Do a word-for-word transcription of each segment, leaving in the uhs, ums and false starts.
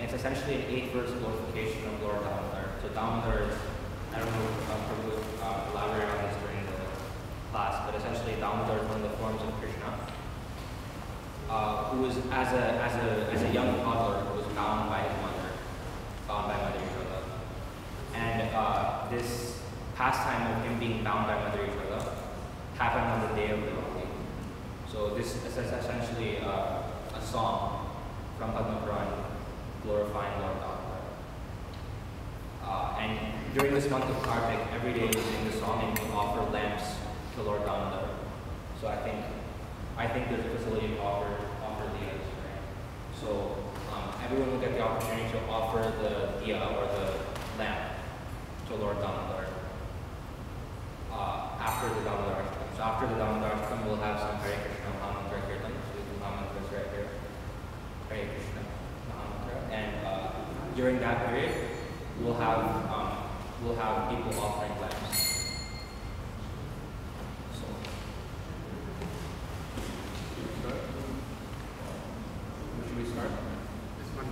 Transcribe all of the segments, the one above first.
it's essentially an eight-verse glorification of Lord Damodar. So Damodar is, I don't know if uh, Prabhu uh, elaborate on this during the class, but essentially Damodar is one of the forms of Krishna, uh, who was, as a, as, a, as a young toddler, who was bound by his mother, bound by Mother Yashoda. And uh, this pastime of him being bound by Mother Yashoda happened on the day of Diwali. So this is essentially uh, a song from Padma Puran glorifying Lord Damodar. Uh, and during this month of Kartik, every day we sing the song and we offer lamps to Lord Damodar. So I think I think there's a facility to offer offer diyas, right? So um, everyone will get the opportunity to offer the diya or the lamp to Lord Damodar uh, after the Damodar Ashtam. So after the Damodar Ashtam, we'll have some Hare Krishna Mahamantra Kirtan. So the Mahamantra is right here. Hare Krishna Mahamantra. And uh, during that period, we'll have um, we'll have people offering lamps. So, where should we start? This one.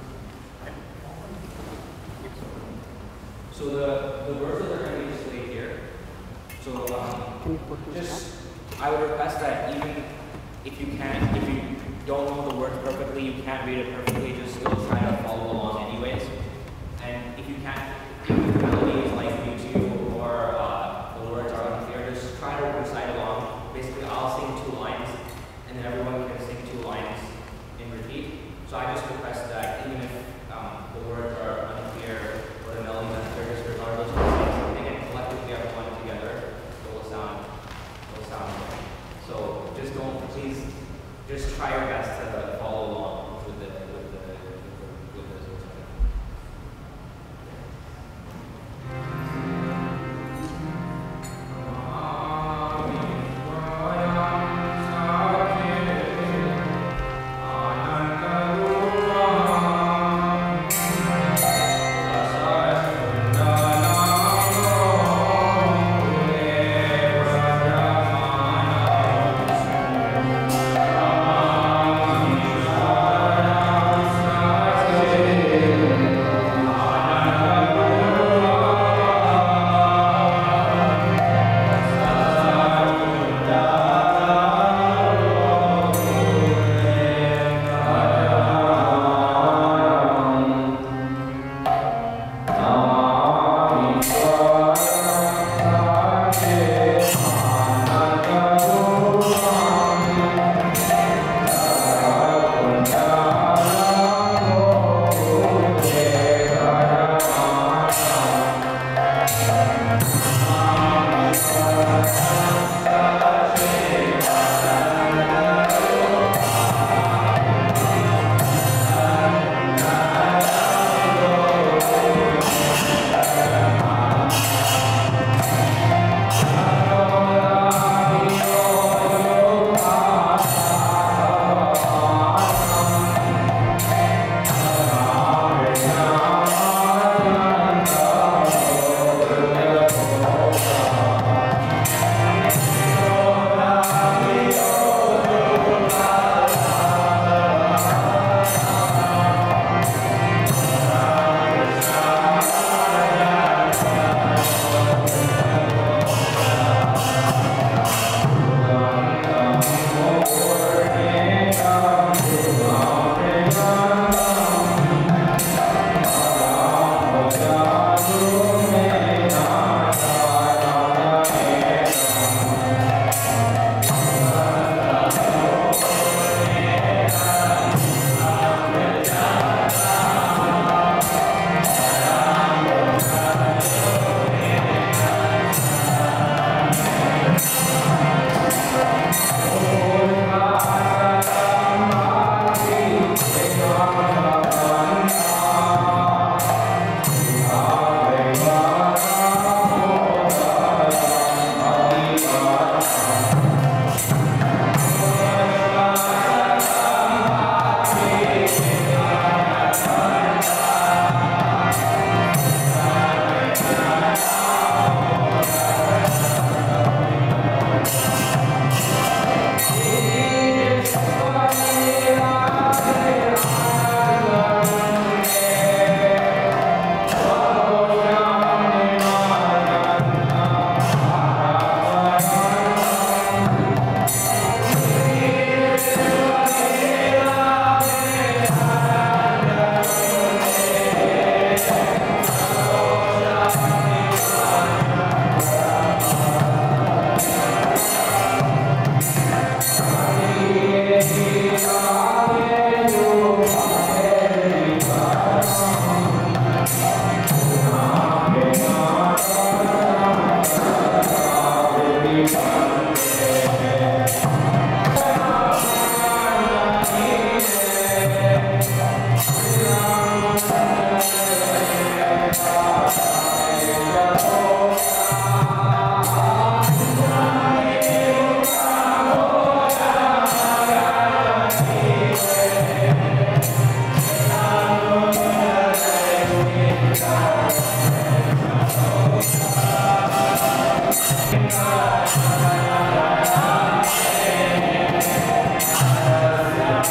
So the the verses are going to be displayed here. So um, just I would request that even if you can't, if you don't know the words perfectly, you can't read it perfectly, just still try to follow along anyways. And if you can't, if the melody is like YouTube or uh, the words are unclear, just try to recite along. Basically, I'll sing two lines, and then everyone can sing two lines in repeat. So I just request that even if um, the words are unclear or the melody is unclear, just regardless of saying something, and collectively everyone together, it will sound, it will sound good. So just don't, please, just try your best to follow along with the with the with the, with the Thank you.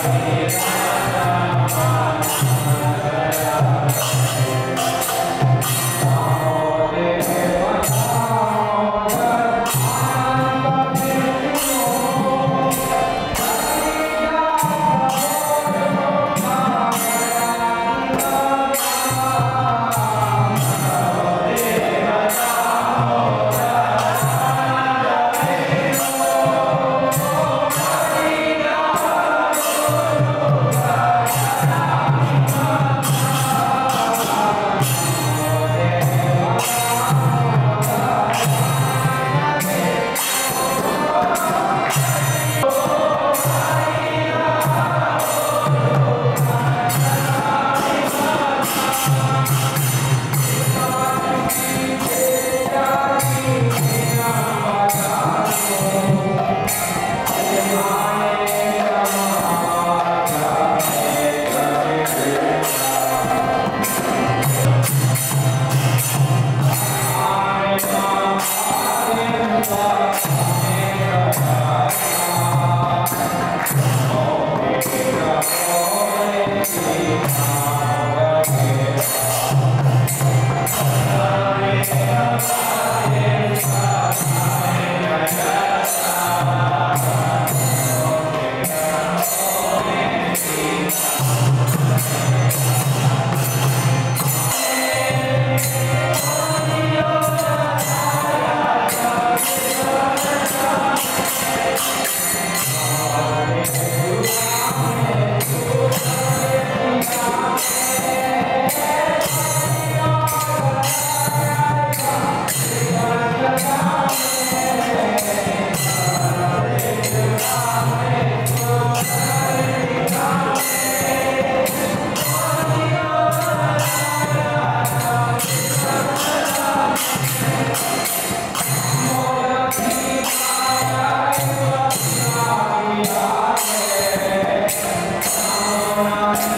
Amen.